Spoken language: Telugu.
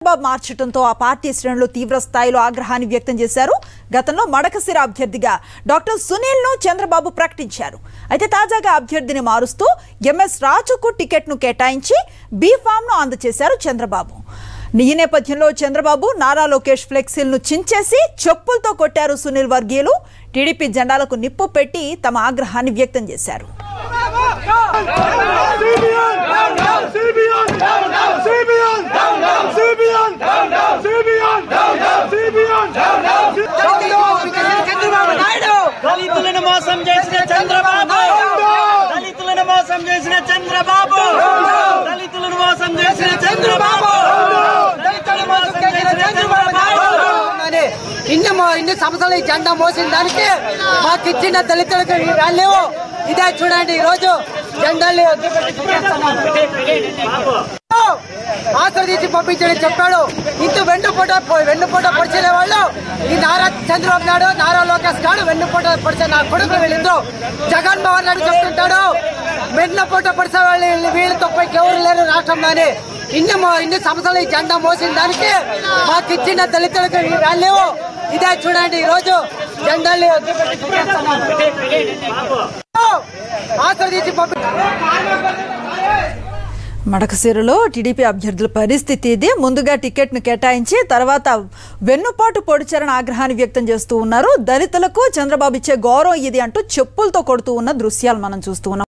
మార్చడంతో ఆ పార్టీ శ్రేణులు తీవ్ర స్థాయిలో ఆగ్రహాన్ని వ్యక్తం చేశారు. గతంలో మడకశిర అభ్యర్థిగా డాక్టర్ సునీల్ ను చంద్రబాబు ప్రకటించారు. అయితే తాజాగా అభ్యర్థిని మారుస్తూ ఎంఎస్ రాజుకు టికెట్ ను కేటాయించి బి ఫామ్ ను అందజేశారు చంద్రబాబు. ఈ నేపథ్యంలో చంద్రబాబు నారా లోకేష్ ఫ్లెక్సీలను చించేసి చెప్పులతో కొట్టారు సునీల్ వర్గీయులు. టీడీపీ జెండాలకు నిప్పు పెట్టి తమ ఆగ్రహాన్ని వ్యక్తం చేశారు. దళితులను మోసం చేసిన చంద్రబాబు, దళితులను మోసం చేసిన చంద్రబాబు, దళితులను మోసం చేసిన చంద్రబాబు, దళితులను మోసం చేసిన చంద్రబాబు. ఇన్ని సంవత్సరాలు ఈ జెండా మోసిన దానికి మాకు ఇచ్చిన దళితులకు రాలేవు. ఇదే చూడండి, ఈ రోజు జెండాలు ఆస్వాదించి పంపించని చెప్పాడు. ఇంత వెన్నుపోట పొడిచే వాళ్ళు ఈ నారా చంద్రబాబు నాయుడు, నారా లోకేష్ గారు వెన్నుపోట పొడిచే నా కొడుకు వీళ్ళిద్దరు. జగన్మోహన్ రెడ్డి చెప్తుంటాడు వెన్నుపోట పొడిచే వాళ్ళు వీళ్ళు తప్పకి ఎవరు లేరు రాష్ట్రంలోని. ఇన్ని సంవత్సరాలు ఈ జెండా మోసిన దానికి మాకు ఇచ్చిన దళితులకు రాలేవు. ఇదే చూడండి, ఈ రోజు జెండాలు ఆస్వాదించి మడకశిరలో టీడీపీ అభ్యర్థుల పరిస్థితి ఇది. ముందుగా టికెట్ ను కేటాయించి తర్వాత వెన్నుపాటు పొడిచారని ఆగ్రహాన్ని వ్యక్తం చేస్తూ ఉన్నారు. దళితులకు చంద్రబాబు ఇచ్చే గౌరవం ఇది అంటూ చెప్పులతో కొడుతూ ఉన్న దృశ్యాలు మనం చూస్తూ ఉన్నాం.